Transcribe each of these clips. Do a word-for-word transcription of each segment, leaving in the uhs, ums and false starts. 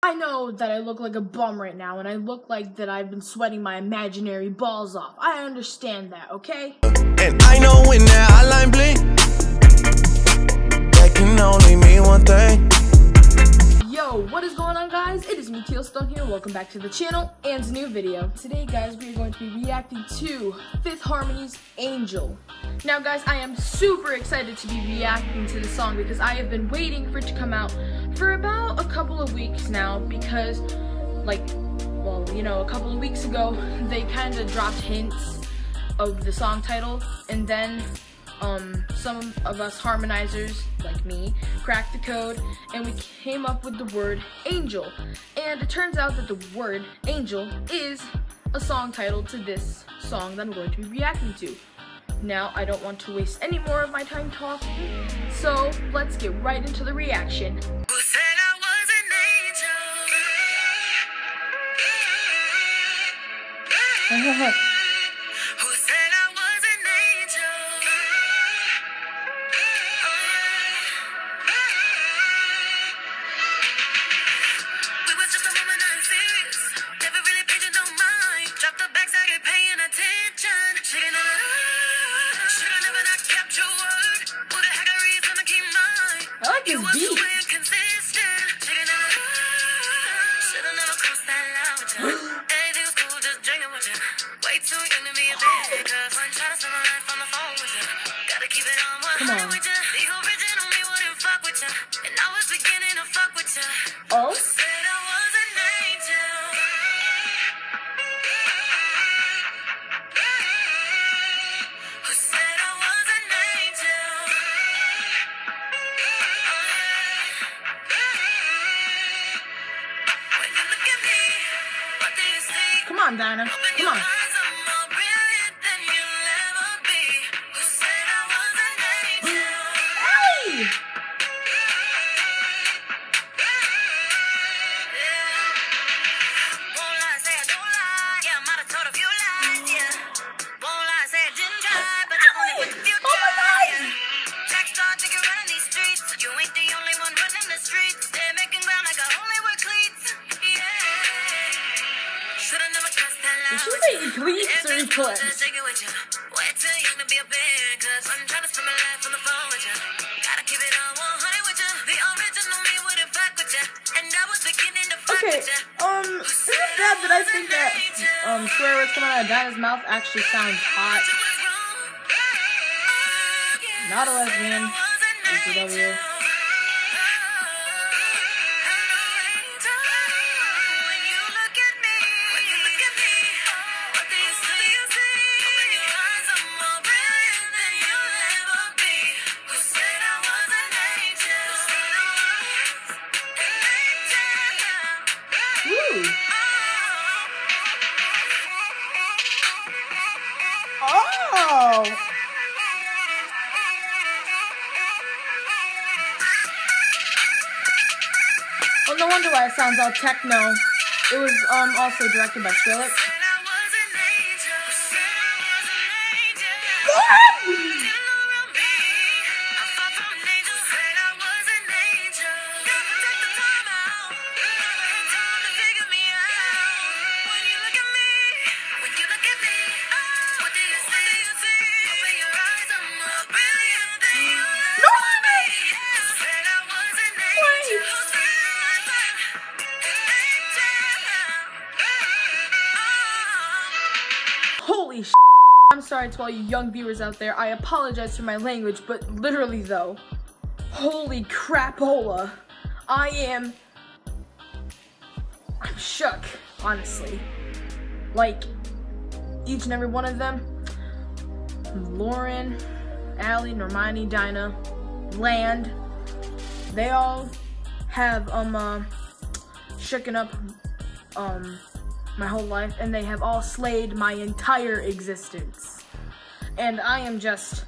I know that I look like a bum right now, and I look like that I've been sweating my imaginary balls off. I understand that, okay? And I know when that hotline blink, that can only mean one thing. Yo, what is going on, guys? It is me, Tealstone here. Welcome back to the channel and a new video. Today, guys, we are going to be reacting to Fifth Harmony's Angel. Now, guys, I am super excited to be reacting to the song because I have been waiting for it to come out for about a couple of weeks now because, like, well, you know, a couple of weeks ago, they kind of dropped hints of the song title, and then um, some of us harmonizers, like me, cracked the code, and we came up with the word angel. And it turns out that the word angel is a song title to this song that I'm going to be reacting to. Now, I don't want to waste any more of my time talking, so let's get right into the reaction. Who said I was an angel? Who said I was an angel? We was just a moment not serious. Never really paid you no mind. Drop the back, started paying attention. Should've never, should've never not kept your word. Who the heck a reason to keep mine? I like this beat. You were inconsistent. Should've never, should've never crossed that line with you. Anything was cool, just drinking with you. Way too young to be a bad cause I'm trying to spend my life on the phone with you. Gotta keep it on one hundred with you. The original me wouldn't fuck with you, and I was beginning to fuck with you. Oh? Said I was an angel. Who said I was an angel? When you look at me, what do you see? Come on, Dinah. Come on. Did she say eclipse or eclipse? Okay, um, is it bad that I think that um swear words coming out of Dinah's mouth actually sounds hot? Not a lesbian. H W. Ooh. Oh! Well, no wonder why it sounds all techno. It was um also directed by Skrillex. Holy sh**. I'm sorry to all you young viewers out there. I apologize for my language, but literally though, holy crapola. I am, I'm shook, honestly. Like, each and every one of them, Lauren, Allie, Normani, Dinah, Land, they all have, um, uh, shooken up, um, my whole life, and they have all slayed my entire existence. And I am just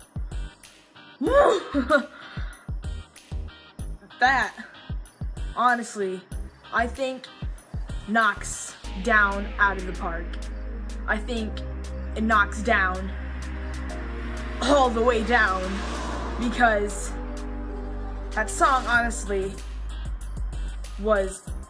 that, honestly, I think knocks down out of the park. I think it knocks down all the way down because that song honestly was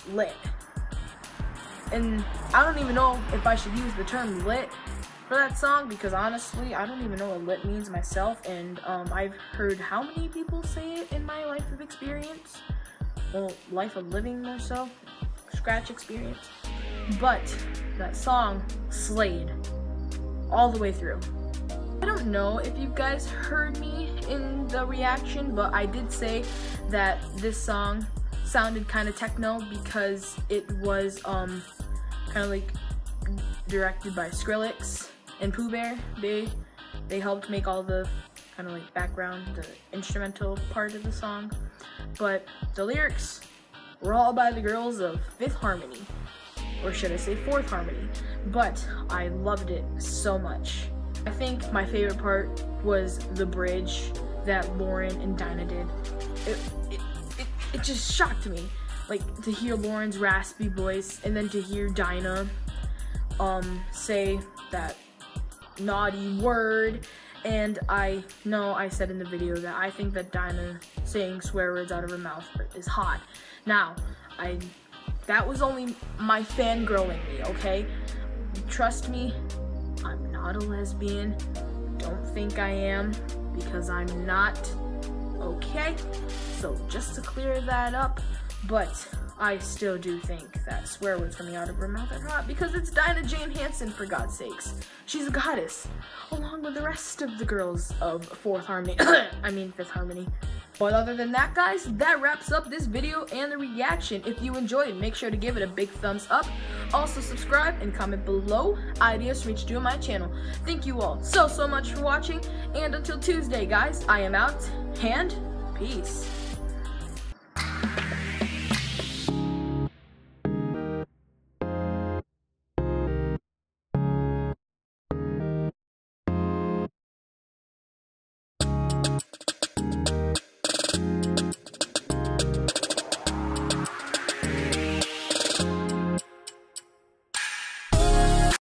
lit. And I don't even know if I should use the term lit for that song, because honestly, I don't even know what lit means myself, and um, I've heard how many people say it in my life of experience. Well, life of living more so, scratch experience. But that song slayed all the way through. I don't know if you guys heard me in the reaction, but I did say that this song sounded kind of techno because it was um kind of like directed by Skrillex and Pooh Bear. They they helped make all the kind of like background, the instrumental part of the song, but the lyrics were all by the girls of Fifth Harmony, or should I say Fourth Harmony, but I loved it so much. I think my favorite part was the bridge that Lauren and Dinah did. It, it, it, it just shocked me, like to hear Lauren's raspy voice and then to hear Dinah um, say that naughty word. And I know I said in the video that I think that Dinah saying swear words out of her mouth is hot. Now, I that was only my fangirling me, okay? Trust me, I'm not a lesbian. Don't think I am, because I'm not, okay? So just to clear that up, but I still do think that swear words coming out of her mouth are hot because it's Dinah Jane Hansen, for God's sakes. She's a goddess, along with the rest of the girls of Fourth Harmony. I mean Fifth Harmony. But other than that, guys, that wraps up this video and the reaction. If you enjoyed it, make sure to give it a big thumbs up. Also subscribe and comment below ideas for me to do on my channel. Thank you all so, so much for watching. And until Tuesday, guys, I am out, and peace.